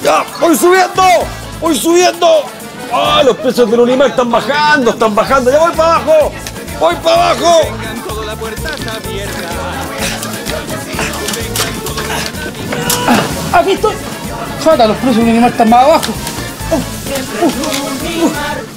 ¡Ya! ¡Voy subiendo! ¡Voy subiendo! ¡Ah! Los precios del Unimar están bajando, están bajando. ¡Ya voy para abajo! ¡Voy para abajo! Aquí estoy. Jota, los precios del Unimar están más abajo.